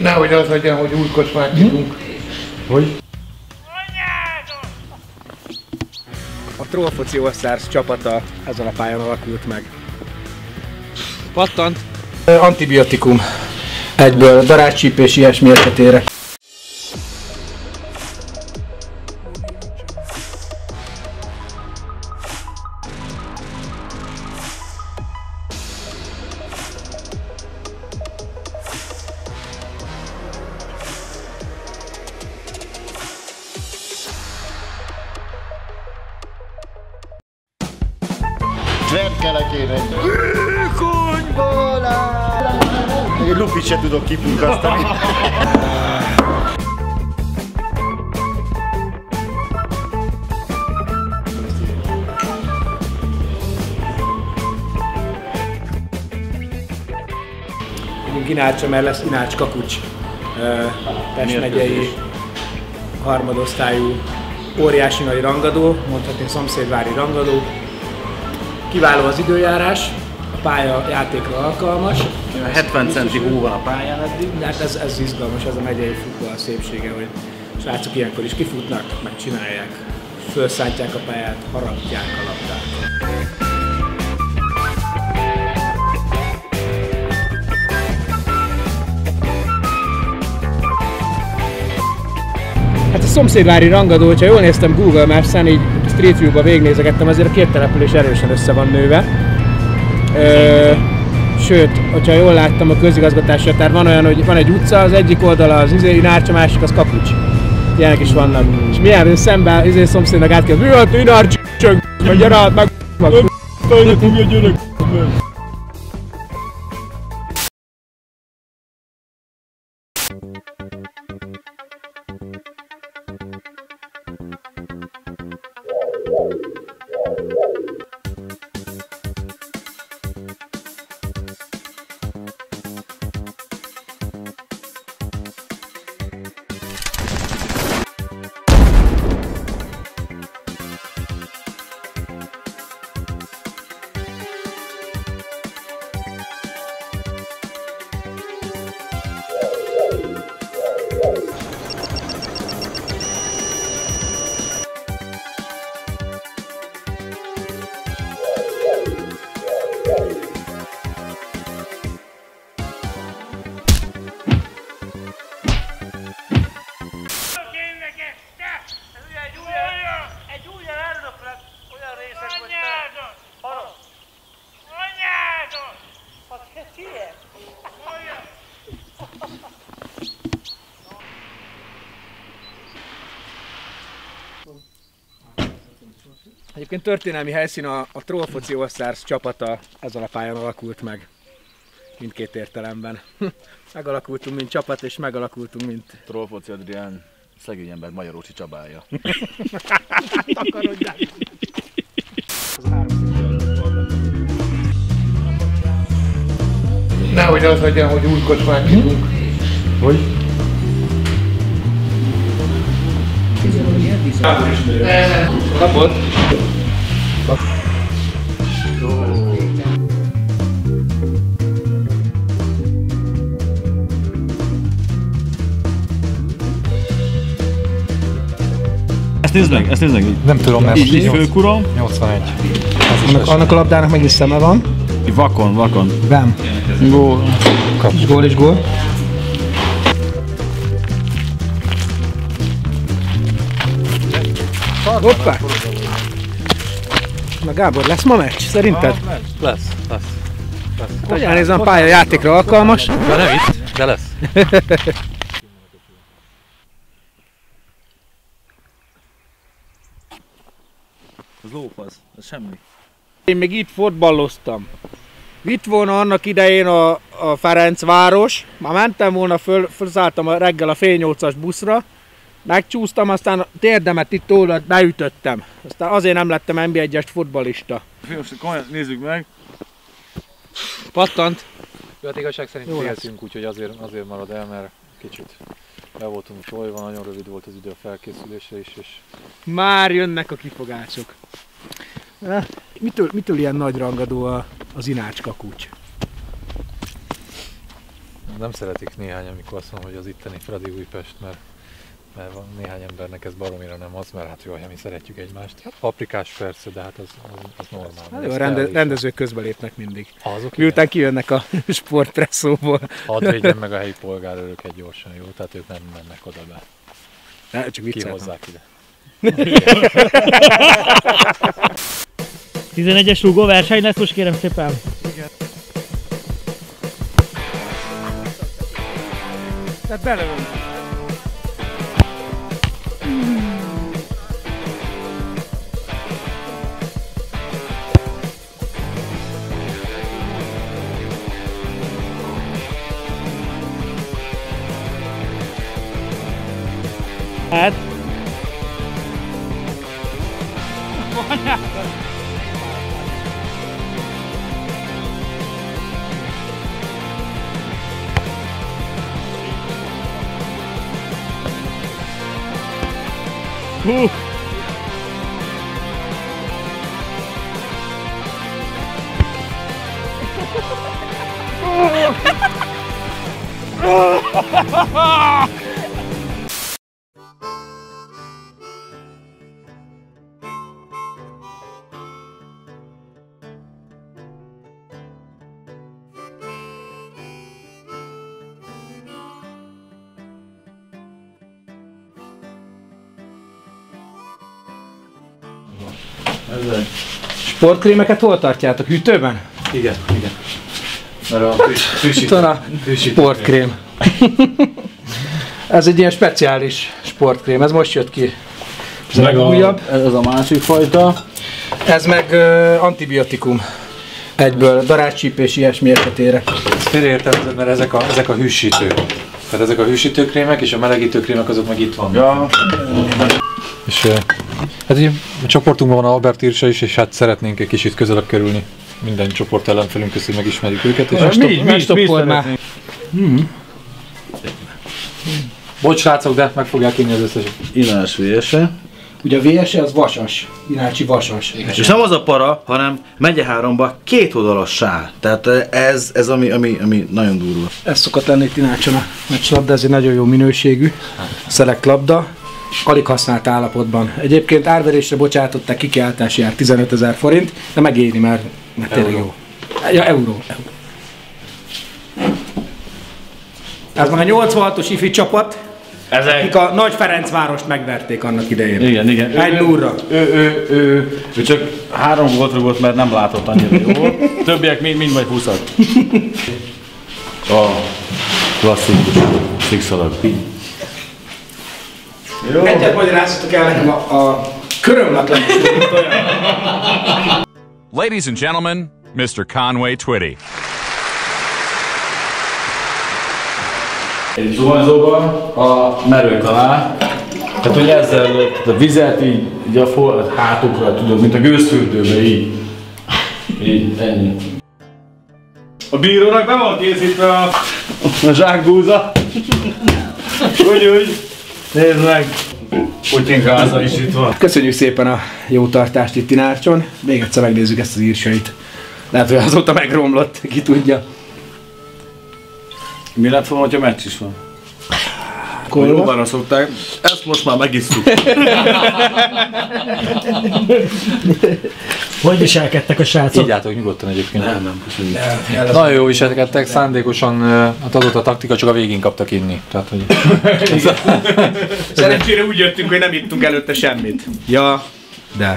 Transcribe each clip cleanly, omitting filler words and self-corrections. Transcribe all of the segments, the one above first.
Nehogy az legyen, hogy új kocsmát nyitunk. Hogy? A Trollfoci All-Stars csapata ezen a pályán alakult meg. Pattant. Antibiotikum. Egyből darázscsípés ilyesmi esetére. Zserkelekére! Kunyból áll! Egy lupit se tudok kipunkasztani. Inácsa, mert lesz Inács Kakucs, Pest megyei harmadosztályú óriási nagy rangadó, mondhatni szomszédvári rangadó. Kiváló az időjárás, a pálya játékra alkalmas. 70 centi hó van a pályán eddig. De hát ez izgalmas, ez a megyei futball szépsége, hogy srácok ilyenkor is kifutnak, megcsinálják, felszántják a pályát, harapják a labdát. Hát a szomszédvári rangadó, hogyha jól néztem Google Maps-en, így Street View-ba végignézegettem, azért a két település erősen össze van nőve. Sőt, hogyha jól láttam a közigazgatási határ, van olyan, hogy van egy utca, az egyik oldala az Inács, a másik az Kapucs. Ilyenek is vannak. És milyen szemben szomszédnak át kell, mi volt Inács, meg gyere át, meg a gyerek. Egyébként történelmi helyszín a Trollfoci All-Stars csapata ezen a pályán alakult meg. Mindkét értelemben. Megalakultunk, mint csapat, és megalakultunk, mint... Trollfoci Adrián, szegény ember Magyarócsi Csabája. Takarodjál! Nehogy az legyen, hogy új kocsmát nyitunk. Hogy? Kapod? Ezt nézd meg így. Nem tudom, mert így főkura. 81. Annak a labdának meg is szeme van. Vakon. Bám. Gól. Kis gól és gól. Hoppá! Na Gábor, lesz ma meccs, szerinted? Lesz. Hogy elnézem, a pálya játékra alkalmas. De nem itt, de lesz. Az lófasz, ez semmi. Én még itt fotballoztam. Itt volna annak idején a Ferencváros, már mentem volna fölszálltam reggel a fél 8-as buszra, megcsúsztam, aztán a térdemet itt oldalt beütöttem. Aztán azért nem lettem NB1-es futballista. Most nézzük meg. Pattant. Jó, hát igazság szerint féltünk, úgyhogy azért marad el, mert kicsit be voltunk folyva, nagyon rövid volt az idő a felkészülésre is. És... Már jönnek a kifogások. Mitől ilyen nagy rangadó az Inács Kakucs? nem szeretik néhány, amikor azt mondom, hogy az itteni Fradi Újpest, mert van néhány embernek ez baromira nem az, mert hát jó, mi szeretjük egymást. Hát paprikás persze, de hát az normál. Hát jó, a rendezők közbelépnek mindig. Azok Miután kijönnek a sportpresszóból. Hadd védjen meg a helyi polgárőröket gyorsan, jó? Tehát ők nem mennek oda be. Ne, csak vicceltem. Kihozzák ide. 11-es rúgó verseny lesz most, kérem szépen. Igen. Tehát belövöm. Hát. Sportkrémeket hol tartjátok? Hűtőben? Igen. Mert a sportkrém. Ez egy ilyen speciális sportkrém, ez most jött ki. Ez meg újabb. Ez a másik fajta. Ez meg antibiotikum. Egyből, darázscsípés ilyesmi esetére. Félreértem, mert ezek a hűsítők. Tehát ezek a hűsítőkrémek és a melegítőkrémek azok meg itt vannak. Ja. És hát ugye a csoportunkban van Albert Irsa is, és hát szeretnénk egy kicsit közelebb kerülni minden csoport ellenfelünk között, hogy megismerjük őket. És Mi stoppold már. Bocs srácok, de meg fogják inni az összeset. Inás VS-e. Ugye a VS az vasas, inácsi vasas. És nem az a para, hanem megye 3-ba 2 oldalas sál. Tehát ez ami nagyon durva. Ez szokott lenni itt Inácson a meccslabda, ez egy nagyon jó minőségű szelekt labda. Alig használt állapotban. Egyébként árverésre bocsátották, kikiáltási ár 15 000 forint, de megéri, mert tényleg jó. Ja, euró. Ez meg a 86-os ifi csapat, akik a Nagy Ferencvárost megverték annak idején. Igen. 1-0-ra. Ő csak 3 gólt rúgott, mert nem látott annyira jól. Többiek mind vagy 20-at. A klasszikus szikszalag. Egyet magyaráztatok el nekem a körömlak Ladies and gentlemen, Mr. Conway Twitty. Egy zuhanyzóban a merők alá, tehát hogy ezzel a vizet így a hátukra tudod, mint a gőzfürdőbe így. Így, ennyi. A bírónak be van készítve a zsákbúza. Úgy. Nézd meg! Putyinkáza is itt van. Köszönjük szépen a jó tartást itt Inácson. Még egyszer megnézzük ezt az írsait. Lehet, hogy azóta megromlott, ki tudja. Mi lett volna, hogyha meccs is van? Akkor Jóvára szokták, ezt most már megisszuk. Hogy viselkedtek a srácok? Így álltok nyugodtan egyébként. Nem, köszönjük. Nagyon jó viselkedtek, szándékosan hát adott a taktika, csak a végén kaptak inni. Tehát, hogy... Szerencsére úgy jöttünk, hogy nem ittunk előtte semmit. Ja, de.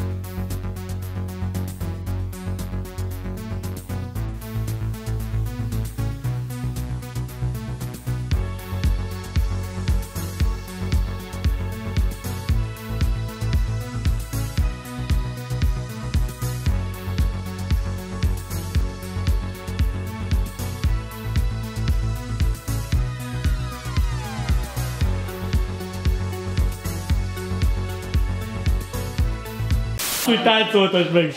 Úgy táncoltas meg.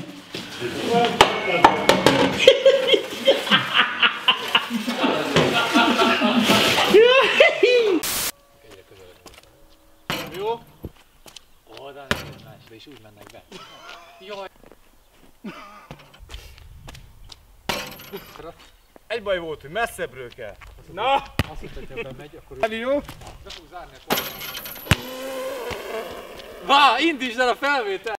Jó? Oldalni egymásra és úgy mennek be. Jaj! Egy baj volt, hogy messzebbről kell. Na! Azt hitt, hogyha bemegy, akkor Jó? be fog zárni a kormányt. Vá, indítsd el a felvételt!